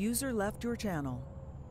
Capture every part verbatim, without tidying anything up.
User left your channel.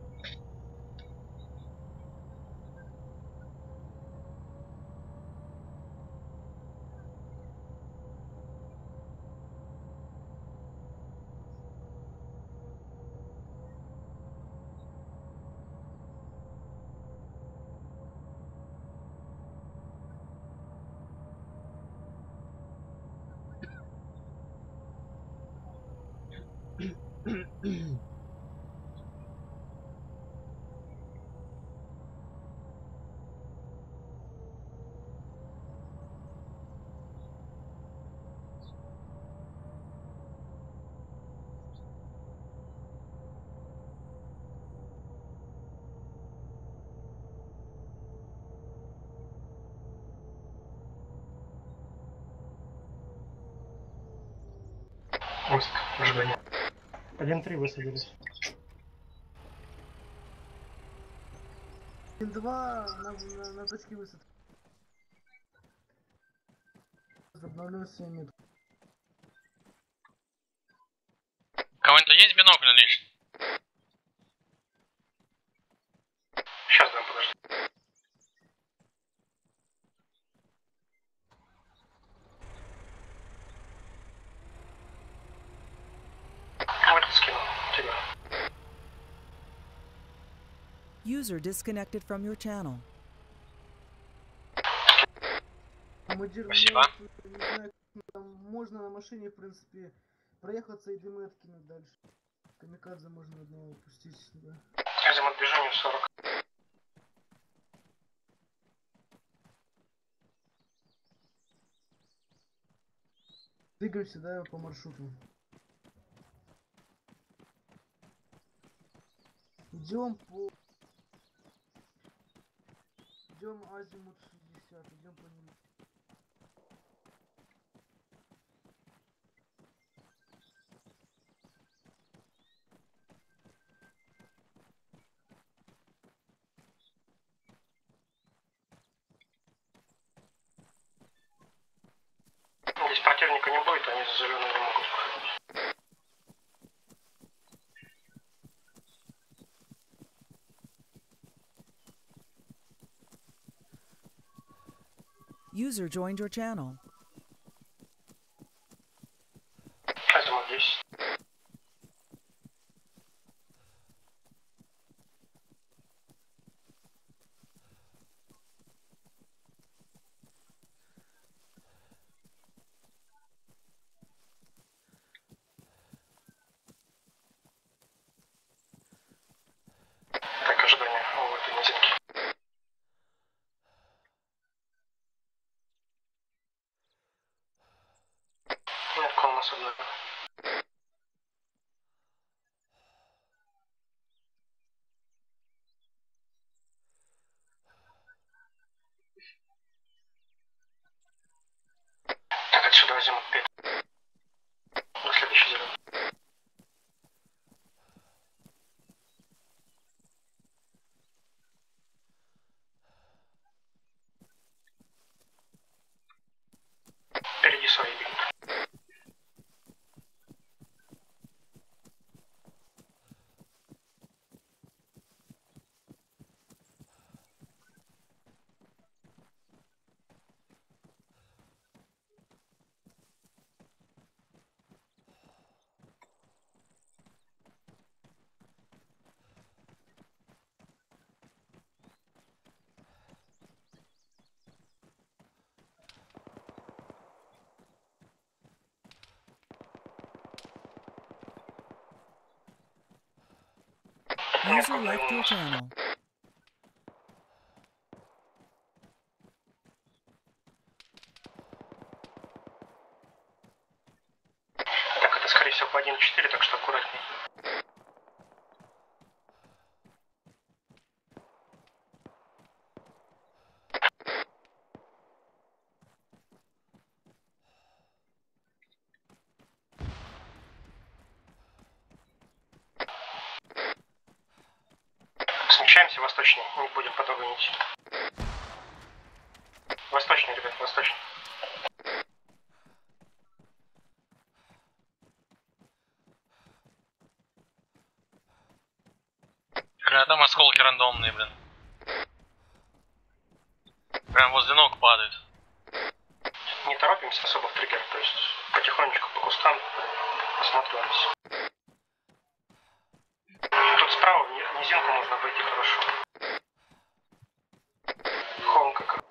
Мост, ожидание. один-три высадились. один-два на, на, на точке высадки. Обновлен семь метров. Кого-то есть бинокль лишний? Сейчас дам, подожди. Вот скинул тебя. User disconnected from your channel. Спасибо. Не знаю, там можно на машине, в принципе, проехаться и дымы откинуть дальше. Камикадзе можно одного упустить. Да. Азимут движению сорок. Двигаемся, да, по маршруту. Идем по... Идем азимут шестьдесят, идем по нему. Здесь противника не будет, они за зеленым не могут проходить. User joined your channel. Азимут десять. Так, ожидание у этой низинки. Метка у нас одна. Так, отсюда азимут пять. До следующей зеленой. Впереди свои бегут. User left your channel. Так, это скорее всего по один четыре, так что аккуратней. Смещаемся восточнее, не будем по дороге идти. Восточнее, ребят, восточнее. Бля, там осколки рандомные, блин. Прям возле ног падают. Не торопимся особо в триггер, то есть потихонечку по кустам осматриваемся. Тут справа в низинку можно обойти хорошо. Холм как.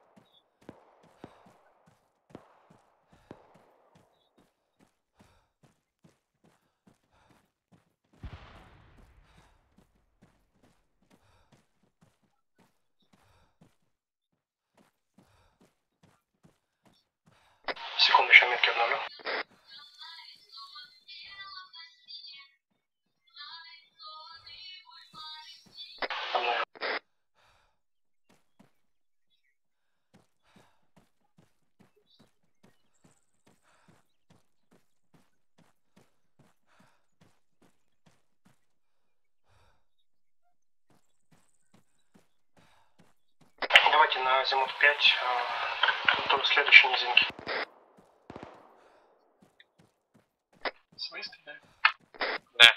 Секунду, еще метки обновлю. Обновлю. Давайте на азимут пять, до следующей низинки. Свои стреляют? Да.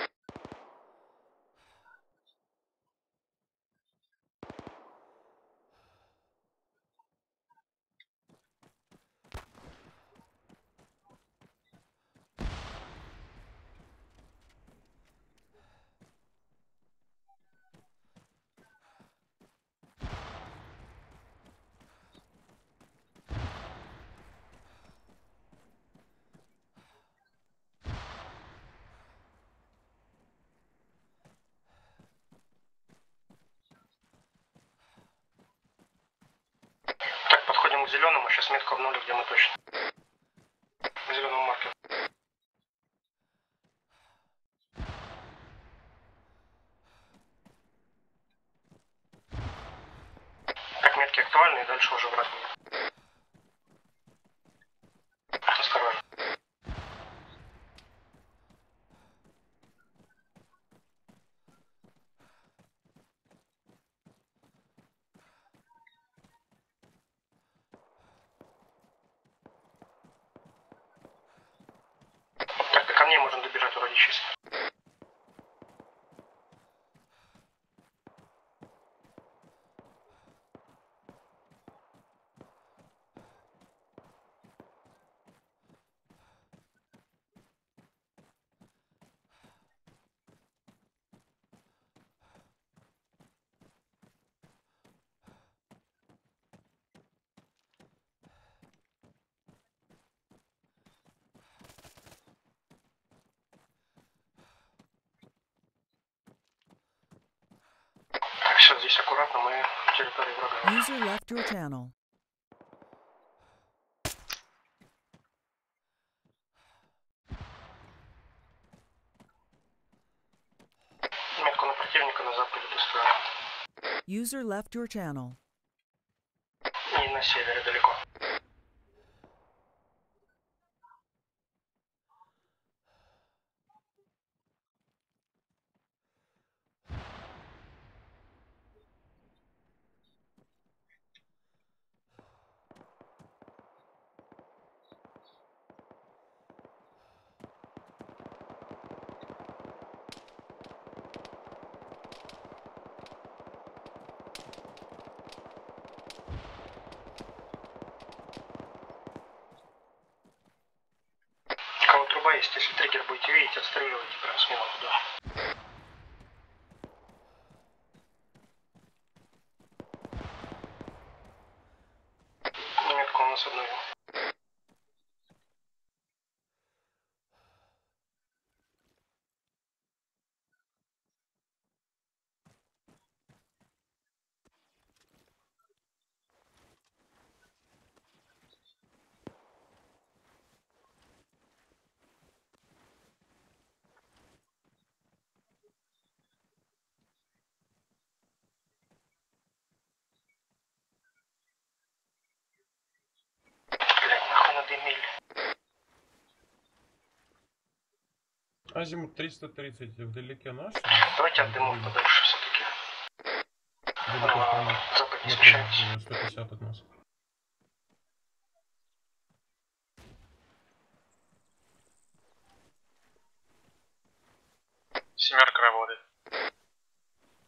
Так, подходим к зеленому, сейчас метку обнулю, где мы точно. К зеленому маркеру. Так, метки актуальны, и дальше уже враг будет. Осторожно. Так, до камней можем добежать вроде чисто. Так, все, здесь аккуратно, мы на территории врага. User left your channel. Метку на противника на западе поставил. User left your channel. И на севере далеко. У кого труба есть, если триггер будете видеть, отстреливайте прям с минут туда. Метку у нас обновил. Блять, нахуй надымили. Азимут триста тридцать вдалеке наш? Давайте от дымов подальше все-таки. На запад не смещаемся. сто пятьдесят от нас. Семерка работает.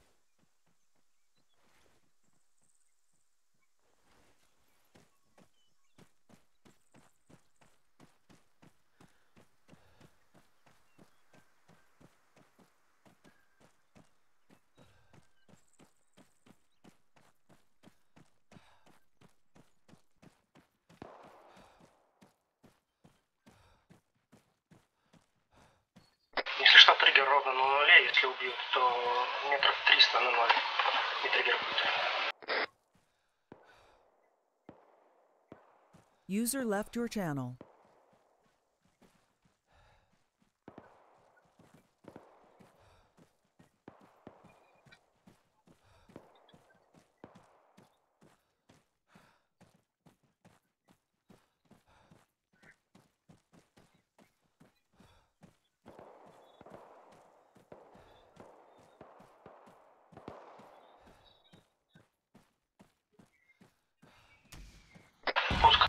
если убьют, то метров триста на ноль. И триггер будет. User left your channel. Пуск.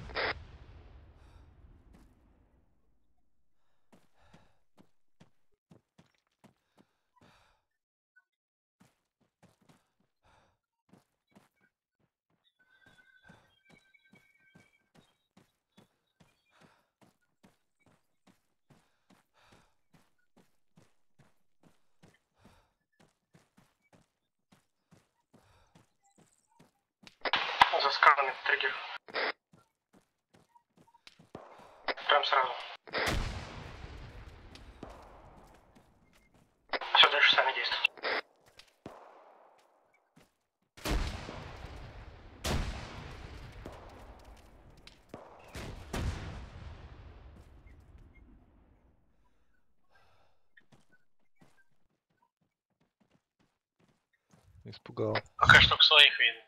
За скалами триггер. Прям сразу. Все, дальше сами действуйте. Испугал. Пока что только своих видно.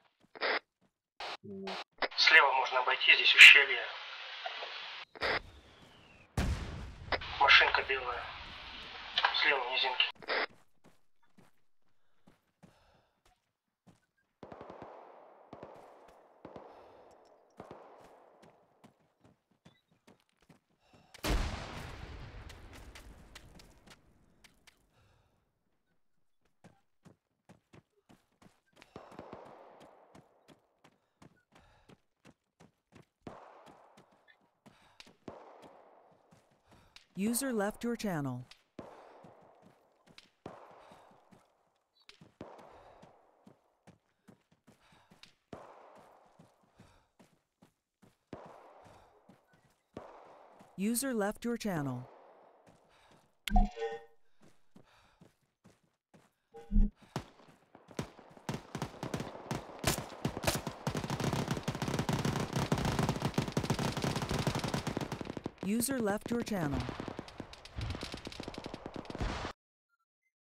Слева можно обойти, здесь ущелье. Машинка белая. Слева в низинке. User left your channel. User left your channel. User left your channel.